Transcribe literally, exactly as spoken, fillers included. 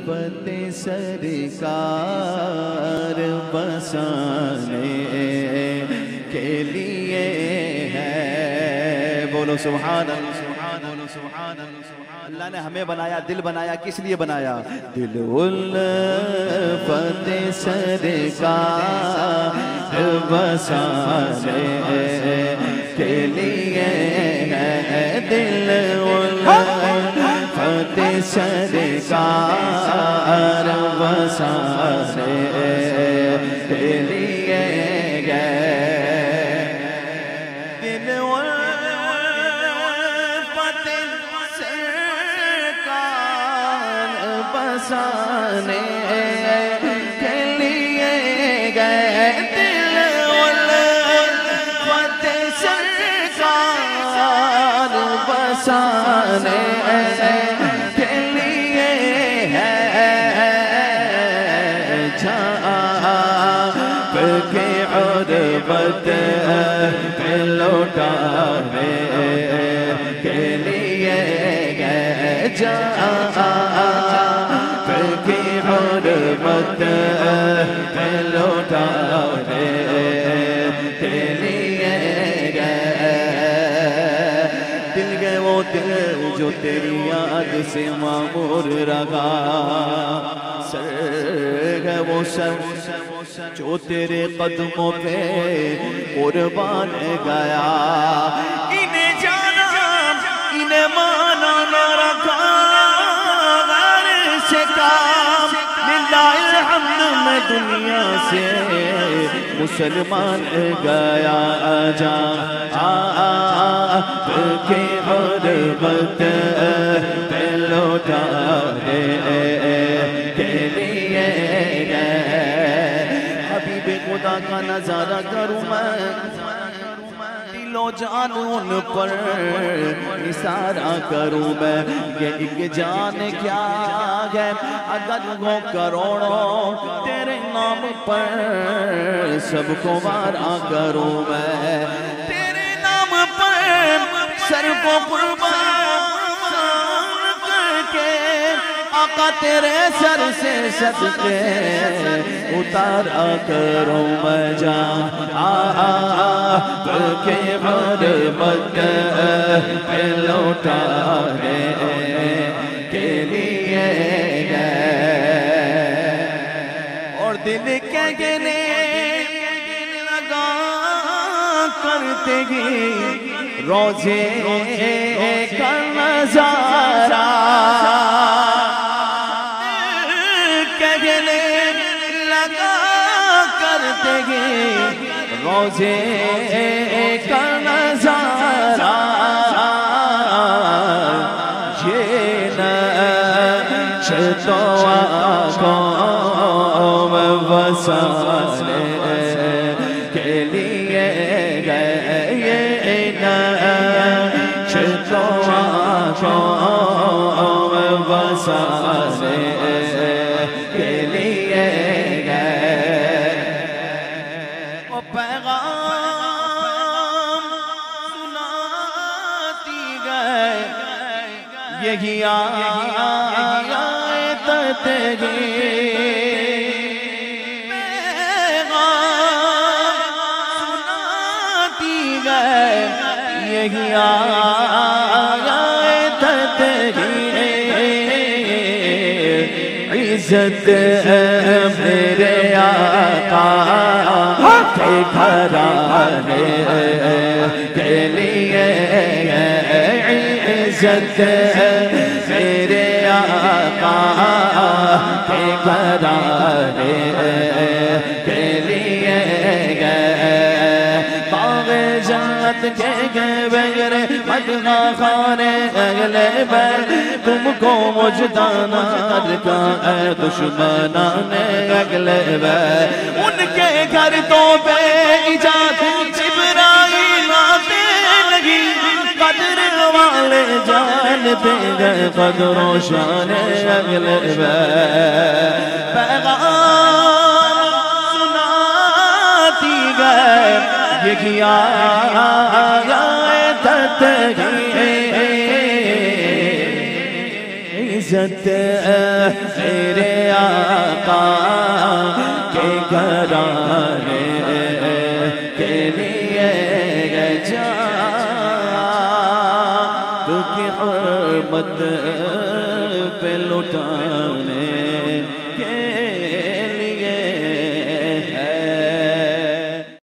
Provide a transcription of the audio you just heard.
الفت سرکار بسانے کے لیے ہے۔ بولو سبحان اللہ، بولو سبحان اللہ۔ اللہ نے ہمیں بنایا، دل بنایا، کس لیے بنایا؟ دل الفت سرکار بسانے کے لیے ہے، دل الفت سرکار بسانے کے لیے ہے، دل الفت سرکار بسانے کے لیے گئے، دل الفت سرکار بسانے کے لیے ہے، جھانک کے عربت لوٹانے کے لیے گئے، جھانک کے عربت لوٹانے کے لیے گئے، دل گئے وہ دل جو تیری یاد سے معمور رہا، سر گئے وہ سر جو تیرے قدموں پہ قربان گیا، انہیں جانا انہیں مانا نہ رکھا غیر سے کام، للہ الحمد میں دنیا سے مسلمان گیا جا، آپ کے غربت پہ لوٹانے کے لیے گئے، حبیب خدا کا نظارہ کروں میں، دل و جان ان پر نثارہ کروں میں، یہ ایک جان کیا ہے اگر وہ کروڑوں تیرے نام پر سب کو وارا کروں میں، تیرے نام پر سر کو قربان کر کے آقا تیرے سر سے صدقے اتارا کروں میں جان، آپ کے غربت پہ لوٹانے کے لیے گئے، اور دل کہنے لگا کرتے گی روزے کا نظارہ، کہنے لگا کرتے گی روزے کا نظارہ، یہ نشتو آنکھوں میں بسانے کے لیے گئے، یہ نشتو آنکھوں میں بسانے کے لیے گئے، وہ پیغام سناتی گئے، یہی آیت تیری، پیغام سناتی گئے، یہی آیت تیری، عزت میرے آقا کے گھرانے کے لیے، عزت میرے آقا کے گھرانے کے لیے گئے، باغ جنت کے گئے بغیر مدغا خانے اگلے بیر، تم کو مجدانا کا اے دشمنان اگلے بیر، ان کے گھر تو بے ایجاد جبرائیل آتے لگی، قدر والے جانتے گئے قدر و شان اگلے بیر، پیغام سناتی گئے، یہ آیت تیری، عزت میرے آقا کے گھرانے کے لیے جا تو کی حرمت پہ لٹا